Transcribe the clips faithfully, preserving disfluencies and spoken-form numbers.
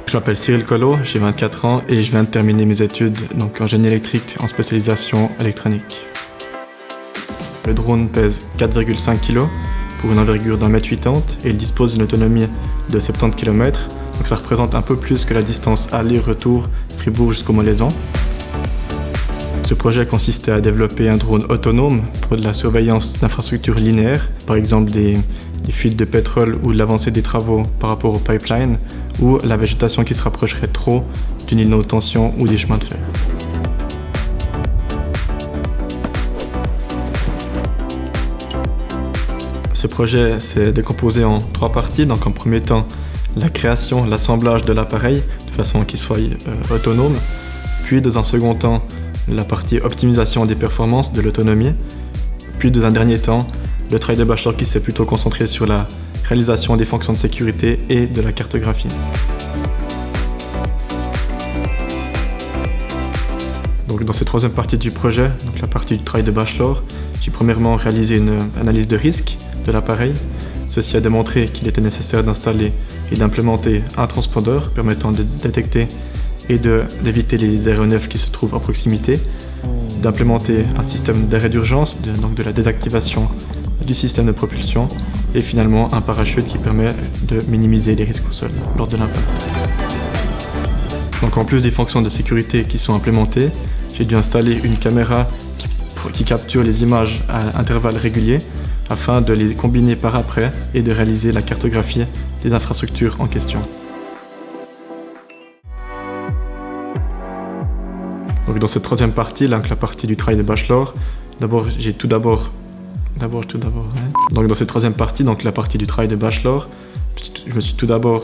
Je m'appelle Cyril Collot, j'ai vingt-quatre ans et je viens de terminer mes études donc en génie électrique en spécialisation électronique. Le drone pèse quatre virgule cinq kilos pour une envergure d'un mètre quatre-vingt-dix et il dispose d'une autonomie de soixante-dix kilomètres, donc ça représente un peu plus que la distance aller-retour Fribourg jusqu'au Molaisan. Ce projet consistait à développer un drone autonome pour de la surveillance d'infrastructures linéaires, par exemple des, des fuites de pétrole ou l'avancée des travaux par rapport au pipeline, ou la végétation qui se rapprocherait trop d'une ligne de haute tension ou des chemins de fer. Ce projet s'est décomposé en trois parties. Donc en premier temps, la création, l'assemblage de l'appareil de façon qu'il soit euh, autonome. Puis dans un second temps, la partie optimisation des performances, de l'autonomie. Puis dans un dernier temps, le travail de bachelor qui s'est plutôt concentré sur la réalisation des fonctions de sécurité et de la cartographie. Donc dans cette troisième partie du projet, donc la partie du travail de bachelor, j'ai premièrement réalisé une analyse de risque de l'appareil. Ceci a démontré qu'il était nécessaire d'installer et d'implémenter un transpondeur permettant de détecter et d'éviter les aéronefs qui se trouvent à proximité, d'implémenter un système d'arrêt d'urgence, de, donc de la désactivation du système de propulsion, et finalement un parachute qui permet de minimiser les risques au sol lors de l'impact. Donc en plus des fonctions de sécurité qui sont implémentées, j'ai dû installer une caméra qui, qui capture les images à intervalles réguliers afin de les combiner par après et de réaliser la cartographie des infrastructures en question. Donc dans cette troisième partie, là, la partie du travail de bachelor, d'abord j'ai tout d'abord, d'abord tout d'abord, hein. Donc dans cette troisième partie, donc la partie du travail de bachelor, je me suis tout d'abord.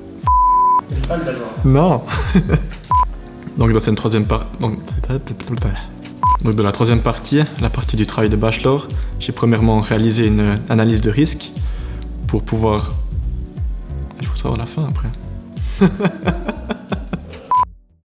Non. Donc dans cette troisième partie, donc... donc dans la troisième partie, la partie du travail de bachelor, j'ai premièrement réalisé une analyse de risque pour pouvoir. Il faut savoir la fin après.